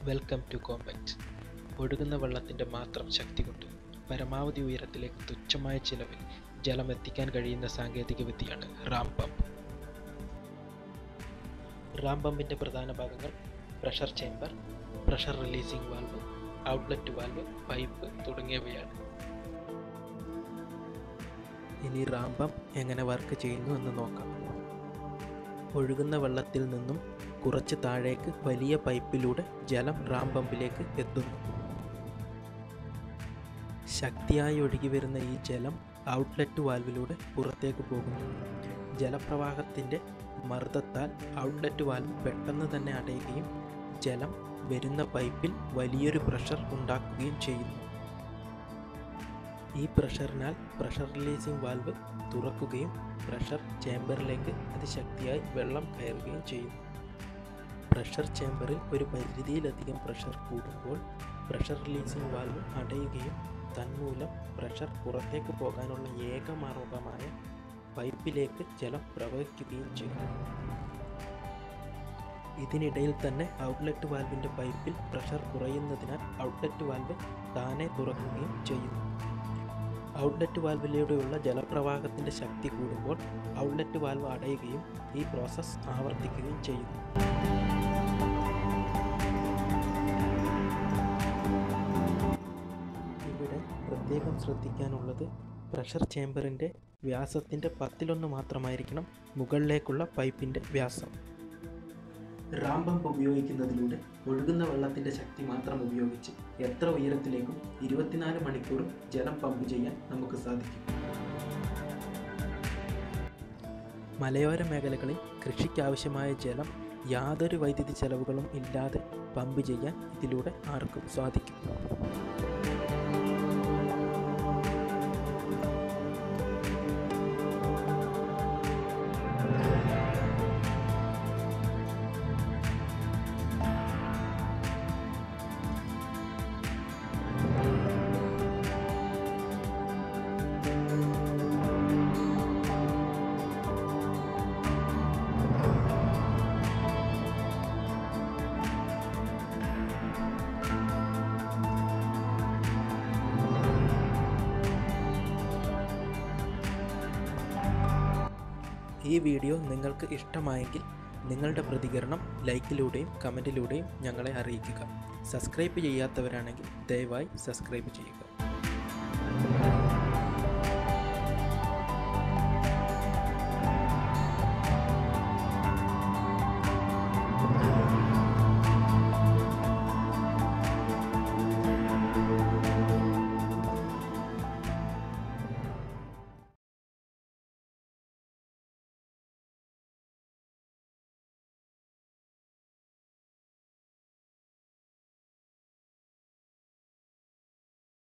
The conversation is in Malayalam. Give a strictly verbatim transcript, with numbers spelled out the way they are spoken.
Welcome to compete. ഒഴുകുന്ന വെള്ളത്തിൻ്റെ മാത്രം ശക്തി കൊണ്ട് പരമാവധി ഉയരത്തിലേക്ക് തുച്ഛമായ ചിലവിൽ ജലം എത്തിക്കാൻ കഴിയുന്ന സാങ്കേതികവിദ്യയാണ് റാം പമ്പ്. റാം പമ്പിൻ്റെ പ്രധാന ഭാഗങ്ങൾ pressure chamber, pressure releasing valve, outlet valve, pipe തുടങ്ങിയവയാണ്. ഇനി റാം പമ്പ് എങ്ങനെ വർക്ക് ചെയ്യുന്നു എന്ന് നോക്കാം. ഒഴുകുന്ന വെള്ളത്തിൽ നിന്നും കുറച്ച് താഴേക്ക് വലിയ പൈപ്പിലൂടെ ജലം റാം പമ്പിലേക്ക് എത്തുന്നു. ശക്തിയായി ഒഴുകി വരുന്ന ഈ ജലം ഔട്ട്ലെറ്റ് വാൽവിലൂടെ പുറത്തേക്ക് പോകുന്നു. ജലപ്രവാഹത്തിൻ്റെ മർദ്ദത്താൽ ഔട്ട്ലെറ്റ് വാൽവ് പെട്ടെന്ന് തന്നെ അടയുകയും ജലം വരുന്ന പൈപ്പിൽ വലിയൊരു പ്രഷർ ഉണ്ടാക്കുകയും ചെയ്യുന്നു. ഈ പ്രഷറിനാൽ പ്രഷർ റിലീസിംഗ് വാൽവ് തുറക്കുകയും പ്രഷർ ചേംബറിലേക്ക് അതിശക്തിയായി വെള്ളം കയറുകയും ചെയ്യുന്നു. പ്രഷർ ചേംബറിൽ ഒരു പരിധിയിലധികം പ്രഷർ കൂടുമ്പോൾ പ്രഷർ റിലീസിംഗ് വാൽവ് അടയുകയും തന്മൂലം പ്രഷർ പുറത്തേക്ക് പോകാനുള്ള ഏക മാർഗമായ പൈപ്പിലേക്ക് ജലം പ്രവഹിക്കുകയും ചെയ്യുന്നു. ഇതിനിടയിൽ തന്നെ ഔട്ട്ലെറ്റ് വാൽവിൻ്റെ പൈപ്പിൽ പ്രഷർ കുറയുന്നതിനാൽ ഔട്ട്ലെറ്റ് വാൽവ് താനെ തുറക്കുകയും ചെയ്യുന്നു. ഔട്ട്ലെറ്റ് വാൽവിലൂടെയുള്ള ജലപ്രവാഹത്തിൻ്റെ ശക്തി കൂടുമ്പോൾ ഔട്ട്ലെറ്റ് വാൽവ് അടയുകയും ഈ പ്രോസസ്സ് ആവർത്തിക്കുകയും ചെയ്യുന്നു. ഇവിടെ പ്രത്യേകം ശ്രദ്ധിക്കാനുള്ളത് പ്രഷർ ചേംബറിൻ്റെ വ്യാസത്തിൻ്റെ പത്തിലൊന്ന് മാത്രമായിരിക്കണം മുകളിലേക്കുള്ള പൈപ്പിൻ്റെ വ്യാസം. റാം പമ്പ് ഉപയോഗിക്കുന്നതിലൂടെ ഒഴുകുന്ന വെള്ളത്തിൻ്റെ ശക്തി മാത്രം ഉപയോഗിച്ച് എത്ര ഉയരത്തിലേക്കും ഇരുപത്തിനാല് മണിക്കൂറും ജലം പമ്പ് ചെയ്യാൻ നമുക്ക് സാധിക്കും. മലയോര മേഖലകളിൽ കൃഷിക്കാവശ്യമായ ജലം യാതൊരു വൈദ്യുതി ചെലവുകളും ഇല്ലാതെ പമ്പ് ചെയ്യാൻ ഇതിലൂടെ ആർക്കും സാധിക്കും. ഈ വീഡിയോ നിങ്ങൾക്ക് ഇഷ്ടമായെങ്കിൽ നിങ്ങളുടെ പ്രതികരണം ലൈക്കിലൂടെയും കമൻറ്റിലൂടെയും ഞങ്ങളെ അറിയിക്കുക. സബ്സ്ക്രൈബ് ചെയ്യാത്തവരാണെങ്കിൽ ദയവായി സബ്സ്ക്രൈബ് ചെയ്യുക.